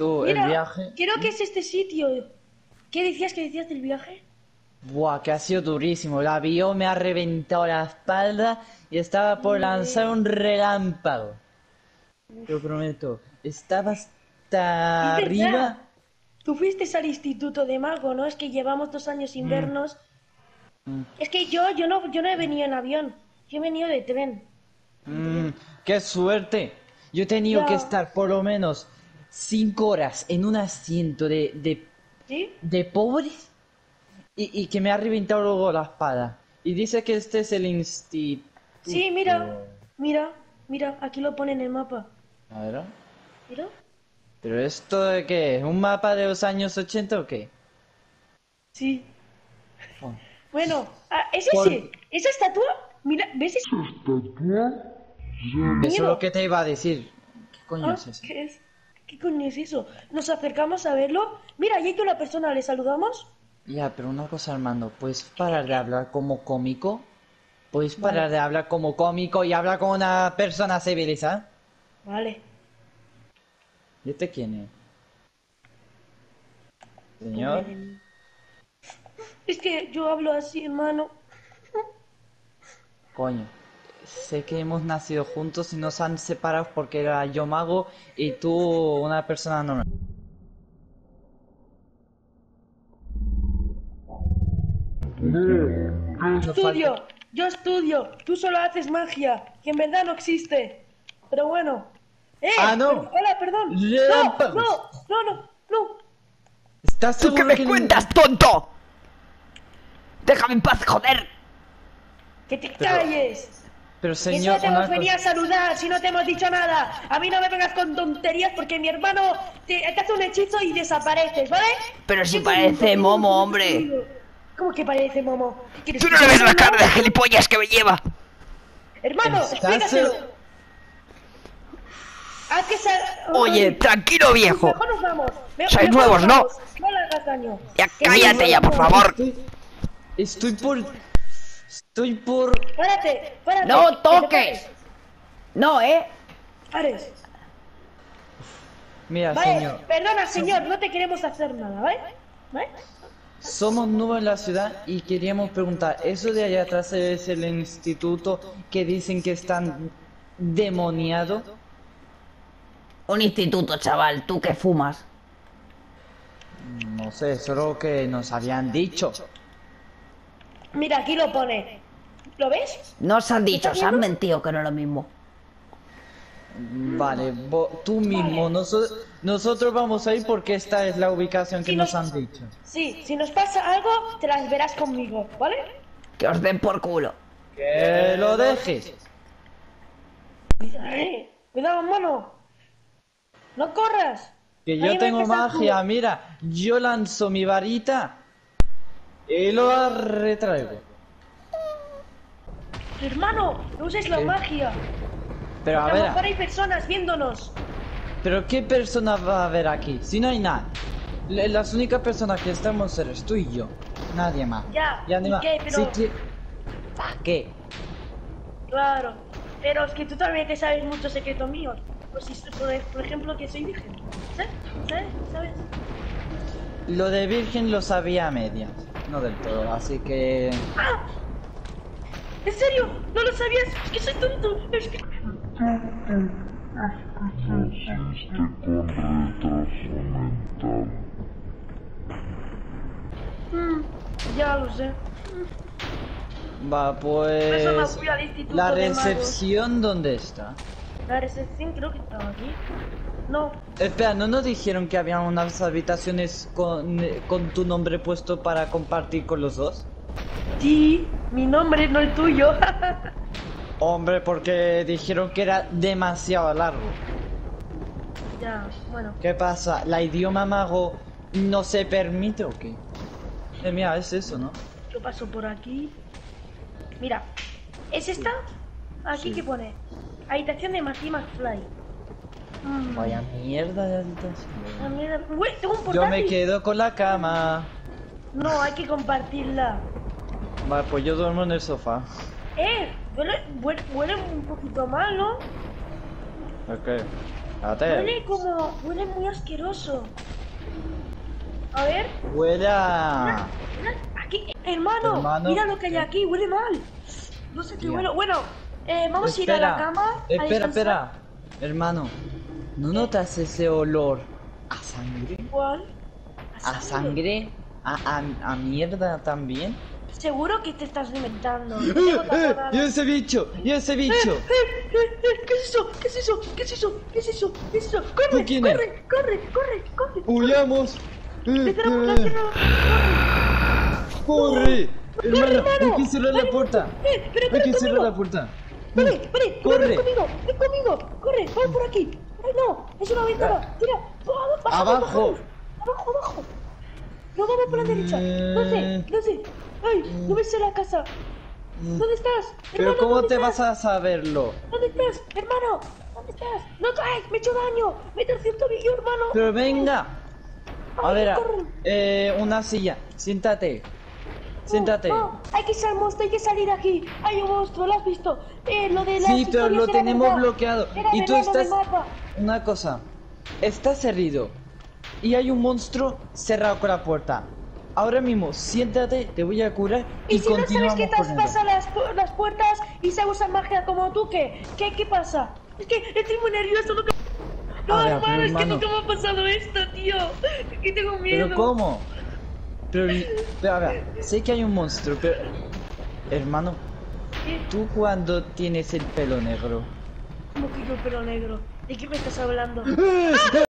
Tú, Mira, el viaje... creo que es este sitio. ¿Qué decías del viaje? Buah, que ha sido durísimo. El avión me ha reventado la espalda y estaba por lanzar un relámpago. Te lo prometo. Estaba Es hasta verdad. arriba. Tú fuiste al instituto de mago, ¿no? Es que llevamos 2 años sin Mm, vernos. mm, Es que yo no he venido en avión. Yo he venido de tren. En mm, tren. ¡Qué suerte! Yo he tenido que Ya. estar por lo menos 5 horas en un asiento ¿Sí? de pobres y que me ha reventado luego la espada. Y dice que este es el instituto. Sí, mira. Mira. Mira. Aquí lo pone en el mapa. A ver. Mira. ¿Pero esto de qué es? ¿Un mapa de los años 80 o qué? Sí. Oh. Bueno. ¿Es Por... ese? ¿Esa estatua? Mira. ¿Ves ese? Eso es lo Miedo. que te iba a decir. ¿Qué coño es eso? ¿Qué es? ¿Qué coño es eso? Nos acercamos a verlo. Mira, ahí hay una persona. ¿Le saludamos? Ya, pero una cosa, Armando, ¿puedes parar de hablar como cómico? ¿Puedes Vale. parar de hablar como cómico y hablar como una persona civilizada? Vale. ¿Y este quién es? Señor. Es que yo hablo así, hermano. Coño. Sé que hemos nacido juntos y nos han separado porque era yo mago y tú una persona normal. No falta... Yo estudio. Tú solo haces magia, que en verdad no existe. Pero bueno. ¡Ah, no! Hola, perdón. No, ¡Relámpagos! no. ¿Estás ¿Tú qué seguro me que cuentas, tonto? ¡Déjame en paz, joder! Que te calles. Pero Que señor, solo te hemos venido a saludar, si no te hemos dicho nada. A mí no me vengas con tonterías porque mi hermano te hace un hechizo y desapareces, ¿vale? Pero si Eso parece nunca Momo, hemos hombre. conseguido. ¿Cómo que parece Momo? ¿Quieres ¿Tú no que le ves te la diga cara de algo? gilipollas que me lleva? Hermano, ¿Estás explícaselo. Haz que Oye, tranquilo, viejo. Mejor nos vamos. Sois Mejor nuevos, nos ¿no? vamos. No le hagas daño. Ya Que cállate nos ya, por vamos. favor. Estoy por... Párate. ¡No que te toques! No, pares. Mira, Vale, señor, perdona, señor, no te queremos hacer nada, ¿vale? ¿Vale? somos nuevos en la ciudad y queríamos preguntar, ¿eso de allá atrás es el instituto que dicen que están demoniado? Un instituto, chaval, tú que fumas. No sé, solo que nos habían dicho. Mira, aquí lo pone. ¿Lo ves? No os han dicho, ¿Estás os han viendo? mentido que no es lo mismo. Vale, tú mismo, nosotros vamos a ir porque esta es la ubicación que Si nos nos- han dicho. Sí, si nos pasa algo, te las verás conmigo, ¿vale? Que os den por culo. Que lo dejes. Cuidado, mono. No corras. Que Ahí yo va tengo a empezar magia, mira, yo lanzo mi varita y lo retraigo. Hermano, no uses la magia. Pero a A lo ver, mejor hay personas viéndonos. pero ¿qué persona va a haber aquí? Si no hay nada. Las únicas personas que estamos eres tú y yo. Nadie más. Ya, nadie ¿y más. qué? Pero- Sí que... ¿Para qué? Claro. Pero es que tú también te sabes muchos secretos míos. Pues si, por ejemplo, que soy virgen. ¿Sabes? Lo de virgen lo sabía a medias. No del todo, así que... ¡Ah! ¿En serio? ¿No lo sabías? Es que soy tonto. Es que... Naciste con retraso mental. Ya lo sé. Va, Eso me pues... fui al instituto ¿La de magos. recepción dónde está? La recepción creo que estaba aquí. No. Espera, ¿no nos dijeron que había unas habitaciones con tu nombre puesto para compartir con los dos? Sí, mi nombre, no el tuyo. Hombre, porque dijeron que era demasiado largo. Ya, bueno. ¿Qué pasa? ¿La idioma mago no se permite o qué? Mira, es eso, ¿no? Yo paso por aquí. Mira, ¿es esta? Aquí Sí. que pone. Habitación de Matty McFly. Vaya mierda de habitación. Ah, mira. Uy, tengo un portátil. Yo me quedo con la cama. No, hay que compartirla. Vale, pues yo duermo en el sofá. Huele un poquito mal, ¿no? Ok. Huele como... Huele muy asqueroso. A ver. Huele a... Aquí, hermano, mira lo que hay aquí, huele mal. No sé qué huele. Bueno, vamos a ir a la cama. Espera. Hermano, ¿no notas ese olor a sangre? ¿Cuál? ¿A sangre? ¿A mierda también? Seguro que te estás inventando. ¡Y ese bicho! ¿Qué es eso? ¡Corre! ¡Huyamos! ¡Corre! Hermano, hay que cerrar la puerta. Hay que cerrar la puerta. Corre, Corre. ven conmigo, corre, vamos por aquí. Ay, no, es una ventana. Tira, Abajo. Abajo. No, vamos por la derecha. No sé. Ay, no ves en la casa. ¿Dónde estás? Pero Hermano, ¿cómo ¿dónde te estás? vas a saberlo? ¿Dónde estás, hermano? ¿Dónde estás? No, ay, me he hecho daño. Me he torcido el tobillo, hermano. Pero venga. A ver, corre. una silla. Siéntate. No, hay que salir aquí. Hay un monstruo, ¿lo has visto? Lo de las Sí, pero lo historias era tenemos verdad. bloqueado. Era Y tú verdad lo del estás... mapa. Una cosa. Estás herido. Y hay un monstruo cerrado con la puerta. Ahora mismo, siéntate, te voy a curar y si no sabes continuamos que traspasa las puertas y se usa magia como tú, ¿qué pasa? Es que estoy muy nervioso. No, A ver, hermano, es que hermano. nunca me ha pasado esto, tío. Es que tengo miedo. ¿Pero cómo? Pero a ver, sé que hay un monstruo, pero... Hermano, ¿tú cuándo tienes el pelo negro? ¿Cómo que yo el pelo negro? ¿De qué me estás hablando?